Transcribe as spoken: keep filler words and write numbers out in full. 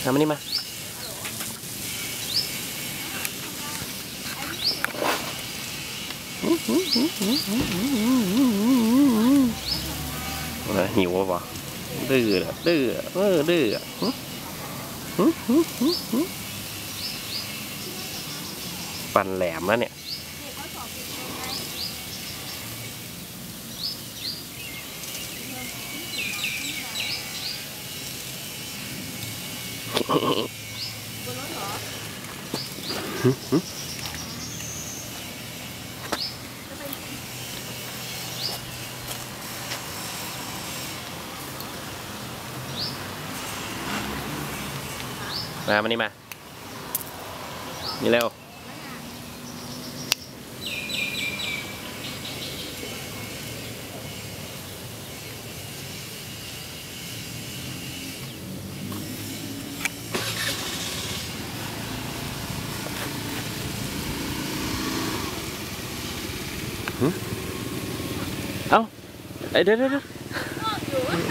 ทำมันนี่มาหิวป่ะดื้อดื้อเออดื้อปันแหลมแล้วเนี่ยมามานี่มานี่เร็วเอ้าไอเดี๋ยวเดี๋ยว